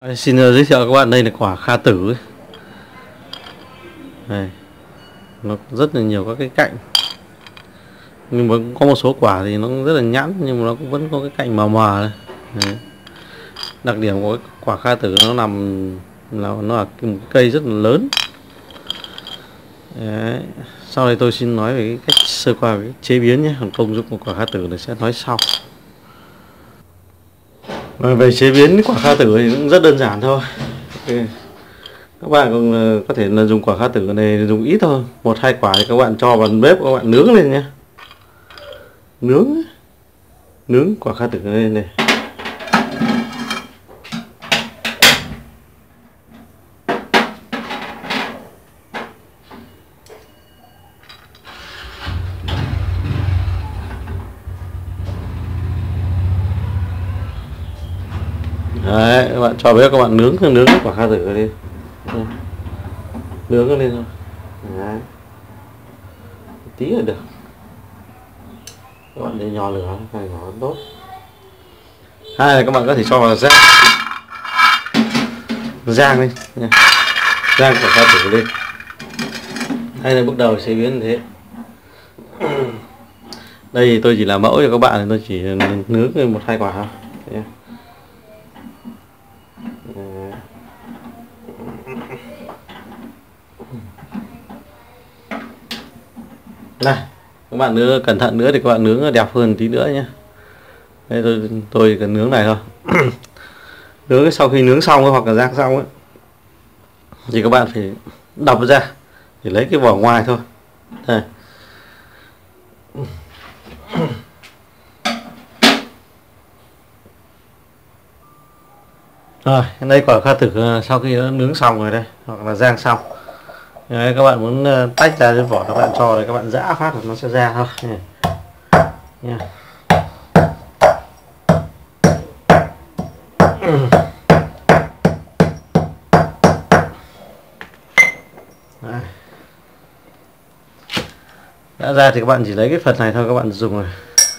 Xin giới thiệu các bạn, đây là quả kha tử ấy. Đây, nó rất là nhiều các cái cạnh, nhưng mà có một số quả thì nó rất là nhẵn, nhưng mà nó cũng vẫn có cái cạnh mờ mờ này. Đấy. Đặc điểm của cái quả kha tử nó nó là một cây rất là lớn. Đấy. Sau này tôi xin nói về cái cách sơ qua cái chế biến nhé, còn công dụng của quả kha tử này sẽ nói sau. Về chế biến quả kha tử thì cũng rất đơn giản thôi. Các bạn cũng có thể là dùng quả kha tử này dùng ít thôi, 1-2 quả thì các bạn cho vào bếp, các bạn nướng lên nhé. Nướng quả kha tử lên này. Đấy, các bạn cho bếp, các bạn nướng cái quả kha tử lên. Nướng nó lên thôi. Đấy. Tí là được. Các bạn để nhỏ lửa, phải nhỏ tốt. Hai là các bạn có thể cho vào rang lên nha. Rang quả kha tử lên. Đây là bước đầu chế biến như thế. Đây thì tôi chỉ làm mẫu cho các bạn, tôi chỉ nướng 1-2 quả thôi. Đấy. Này, các bạn nữa cẩn thận nữa thì các bạn nướng đẹp hơn tí nữa nhé. Đây tôi cần nướng này thôi. Nướng sau khi nướng xong hoặc là rang xong ấy, thì các bạn phải đập ra để lấy cái vỏ ngoài thôi. Đây. Rồi, đây quả kha tử sau khi nó nướng xong rồi đây, hoặc là rang xong. Đấy, các bạn muốn tách ra cái vỏ, các bạn cho đây, các bạn giã phát là nó sẽ ra thôi. Nha. Đấy. Đã ra thì các bạn chỉ lấy cái phần này thôi, các bạn dùng rồi.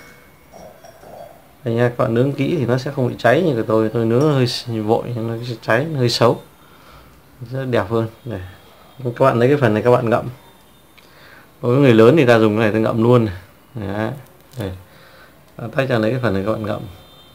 Đây nha, các bạn nướng kỹ thì nó sẽ không bị cháy như của tôi nướng hơi vội, nó sẽ cháy, nó hơi xấu, rất đẹp hơn. Đây. Các bạn lấy cái phần này các bạn ngậm. Đối với người lớn thì ta dùng cái này ta ngậm luôn. Đấy. Đây. Tách ra lấy cái phần này các bạn ngậm.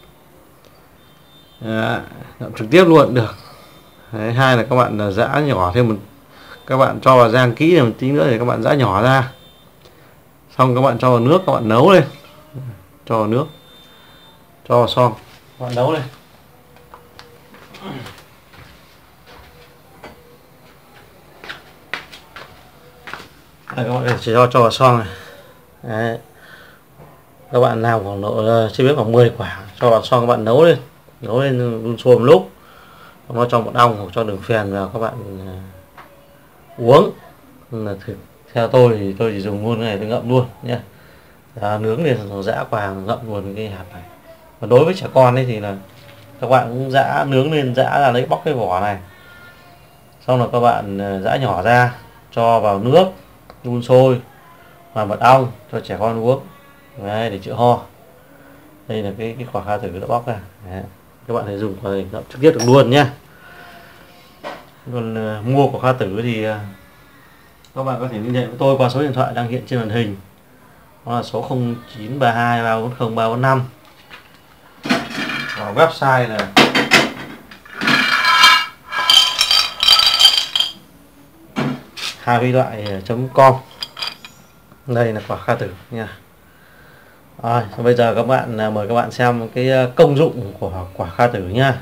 Đấy. Ngậm trực tiếp luôn được. Đấy. Hai là các bạn giã nhỏ thêm một, các bạn cho vào rang kỹ một tí nữa thì các bạn giã nhỏ ra. Xong các bạn cho vào nước, các bạn nấu lên. Cho vào nước, cho vào xoong, các bạn nấu lên. Đây, các bạn chỉ cho vào xoong này. Đấy. Các bạn làm khoảng độ chế biến khoảng 10 quả, cho vào xoong, các bạn nấu lên đun sôi một lúc, nó cho một ong hoặc cho đường phèn vào, các bạn uống. Là theo tôi thì tôi chỉ dùng luôn cái này, tôi ngậm luôn nhé. Nướng lên rồi giã qua ngậm luôn cái hạt này. Và đối với trẻ con ấy thì là các bạn cũng giã nướng lên, giã ra lấy bóc cái vỏ này, xong là các bạn giã nhỏ ra, cho vào nước đun sôi và mật ong cho trẻ con uống. Đấy, để chữa ho. Đây là cái quả kha tử đã bóc ra. Đấy. Các bạn hãy dùng vào đây ngậm trực tiếp được luôn nhé. Còn mua quả kha tử thì các bạn có thể liên hệ với tôi qua số điện thoại đang hiện trên màn hình, đó là số 0932 340 345. Và website là haviloại.com. Đây là quả kha tử nha. Rồi, bây giờ các bạn mời các bạn xem cái công dụng của quả kha tử nha.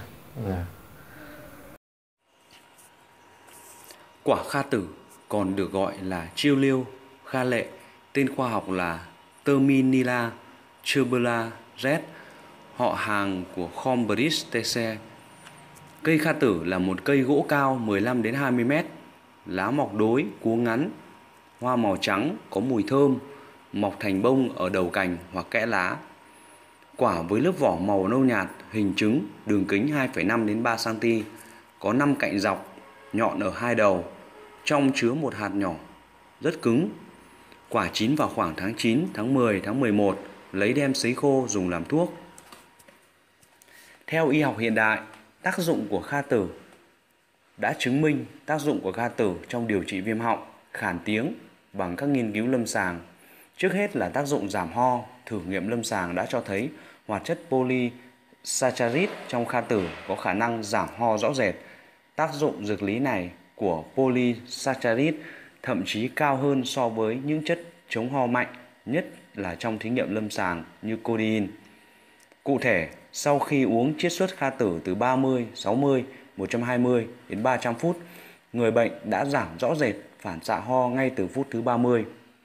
Quả kha tử còn được gọi là chiêu liêu, kha lệ, tên khoa học là Terminilla tuberula red, họ hàng của Combrestraceae. Cây kha tử là một cây gỗ cao 15 đến 20 mét, lá mọc đối, cuống ngắn, hoa màu trắng, có mùi thơm, mọc thành bông ở đầu cành hoặc kẽ lá. Quả với lớp vỏ màu nâu nhạt, hình trứng, đường kính 2,5 đến 3 cm, có 5 cạnh dọc, nhọn ở hai đầu, trong chứa một hạt nhỏ, rất cứng. Quả chín vào khoảng tháng 9, tháng 10, tháng 11, lấy đem sấy khô dùng làm thuốc. Theo y học hiện đại, Tác dụng của kha tử đã chứng minh tác dụng của kha tử trong điều trị viêm họng, khản tiếng bằng các nghiên cứu lâm sàng. Trước hết là tác dụng giảm ho, thử nghiệm lâm sàng đã cho thấy hoạt chất polysaccharid trong kha tử có khả năng giảm ho rõ rệt. Tác dụng dược lý này của polysaccharid thậm chí cao hơn so với những chất chống ho mạnh, nhất là trong thí nghiệm lâm sàng như codeine. Cụ thể, sau khi uống chiết xuất kha tử từ 30, 60, 120 đến 300 phút, người bệnh đã giảm rõ rệt phản xạ ho ngay từ phút thứ 30.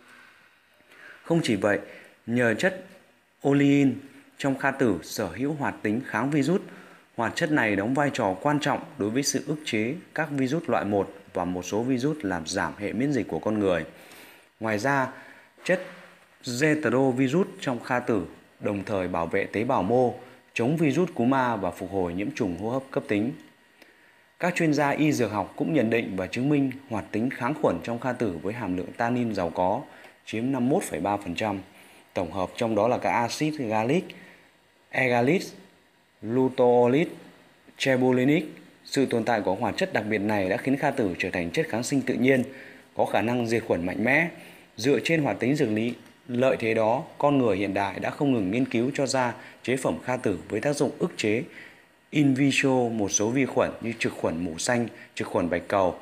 Không chỉ vậy, nhờ chất olein trong kha tử sở hữu hoạt tính kháng virus, hoạt chất này đóng vai trò quan trọng đối với sự ức chế các virus loại 1 và một số virus làm giảm hệ miễn dịch của con người. Ngoài ra, chất retrovirus trong kha tử đồng thời bảo vệ tế bào mô, chống virus cúm A và phục hồi nhiễm trùng hô hấp cấp tính. Các chuyên gia y dược học cũng nhận định và chứng minh hoạt tính kháng khuẩn trong kha tử với hàm lượng tannin giàu có chiếm 51,3%, tổng hợp trong đó là các axit gallic, egalic, luteolic, trebulinic. Sự tồn tại của hoạt chất đặc biệt này đã khiến kha tử trở thành chất kháng sinh tự nhiên, có khả năng diệt khuẩn mạnh mẽ. Dựa trên hoạt tính dược lý lợi thế đó, con người hiện đại đã không ngừng nghiên cứu cho ra chế phẩm kha tử với tác dụng ức chế in vitro một số vi khuẩn như trực khuẩn mủ xanh, trực khuẩn bạch cầu,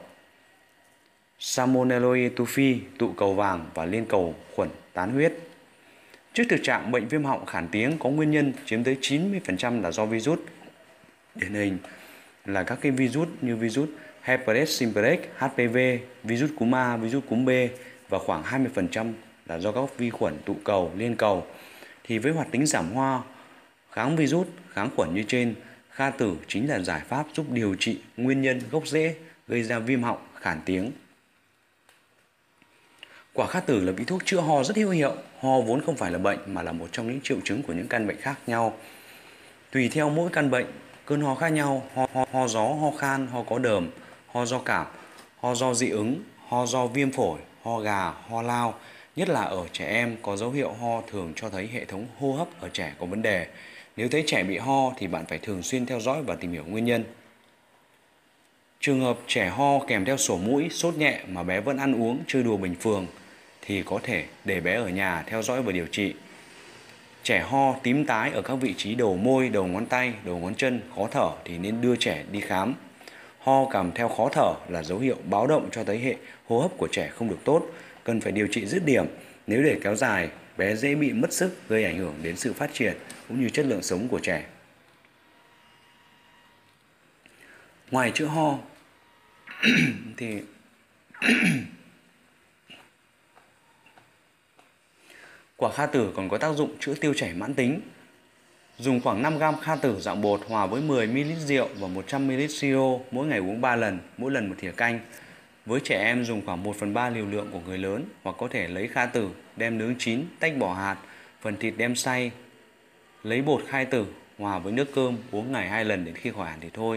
Salmonella typhi, tụ cầu vàng và liên cầu khuẩn tán huyết. Trước thực trạng bệnh viêm họng khản tiếng có nguyên nhân chiếm tới 90% là do virus. Điển hình là các virus như virus Herpes simplex, HPV, virus cúm A, virus cúm B và khoảng 20% là do các vi khuẩn tụ cầu, liên cầu. Thì với hoạt tính giảm ho, kháng virus, kháng khuẩn như trên, kha tử chính là giải pháp giúp điều trị nguyên nhân gốc rễ gây ra viêm họng khản tiếng. Quả kha tử là vị thuốc chữa ho rất hữu hiệu. Ho vốn không phải là bệnh mà là một trong những triệu chứng của những căn bệnh khác nhau. Tùy theo mỗi căn bệnh, cơn ho khác nhau, ho gió, ho khan, ho có đờm, ho do cảm, ho do dị ứng, ho do viêm phổi, ho gà, ho lao. Nhất là ở trẻ em có dấu hiệu ho thường cho thấy hệ thống hô hấp ở trẻ có vấn đề. Nếu thấy trẻ bị ho thì bạn phải thường xuyên theo dõi và tìm hiểu nguyên nhân. Trường hợp trẻ ho kèm theo sổ mũi, sốt nhẹ mà bé vẫn ăn uống, chơi đùa bình thường thì có thể để bé ở nhà theo dõi và điều trị. Trẻ ho tím tái ở các vị trí đầu môi, đầu ngón tay, đầu ngón chân, khó thở thì nên đưa trẻ đi khám. Ho kèm theo khó thở là dấu hiệu báo động cho thấy hệ hô hấp của trẻ không được tốt, cần phải điều trị dứt điểm. Nếu để kéo dài, bé dễ bị mất sức, gây ảnh hưởng đến sự phát triển cũng như chất lượng sống của trẻ. Ngoài chữa ho thì quả kha tử còn có tác dụng chữa tiêu chảy mãn tính. Dùng khoảng 5 g kha tử dạng bột hòa với 10 ml rượu và 100 ml siro, mỗi ngày uống 3 lần, mỗi lần một thìa canh. Với trẻ em dùng khoảng 1/3 liều lượng của người lớn, hoặc có thể lấy kha tử đem nướng chín, tách bỏ hạt, phần thịt đem xay. Lấy bột khai tử hòa với nước cơm, uống ngày 2 lần đến khi khỏi hẳn thì thôi.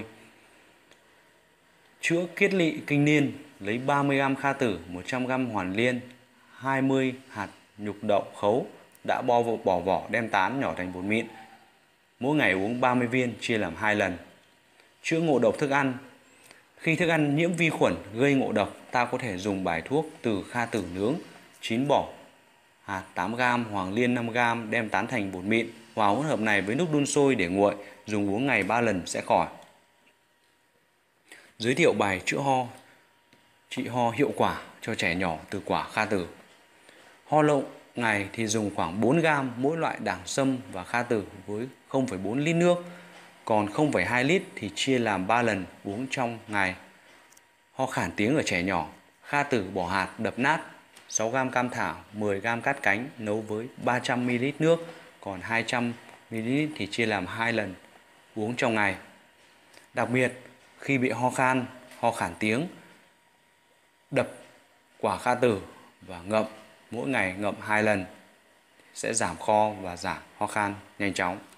Chữa kiết lỵ kinh niên, lấy 30 g kha tử, 100 g hoàn liên, 20 hạt nhục đậu khấu đã bỏ vỏ đem tán nhỏ thành bột mịn. Mỗi ngày uống 30 viên, chia làm 2 lần. Chữa ngộ độc thức ăn. Khi thức ăn nhiễm vi khuẩn gây ngộ độc, ta có thể dùng bài thuốc từ kha tử nướng, chín bỏ, hạt 8 g, hoàng liên 5 g đem tán thành bột mịn. Hòa hỗn hợp này với nước đun sôi để nguội, dùng uống ngày 3 lần sẽ khỏi. Giới thiệu bài chữa ho, trị ho hiệu quả cho trẻ nhỏ từ quả kha tử. Ho lậu ngày thì dùng khoảng 4 g mỗi loại đảng sâm và kha tử với 0,4 lít nước, còn 0,2 lít thì chia làm 3 lần uống trong ngày. Ho khản tiếng ở trẻ nhỏ, kha tử bỏ hạt đập nát, 6 g cam thảo, 10 g cát cánh nấu với 300 ml nước, còn 200 ml thì chia làm 2 lần uống trong ngày. Đặc biệt, khi bị ho khan, ho khản tiếng, đập quả kha tử và ngậm, mỗi ngày ngậm 2 lần sẽ giảm kho và giảm ho khan nhanh chóng.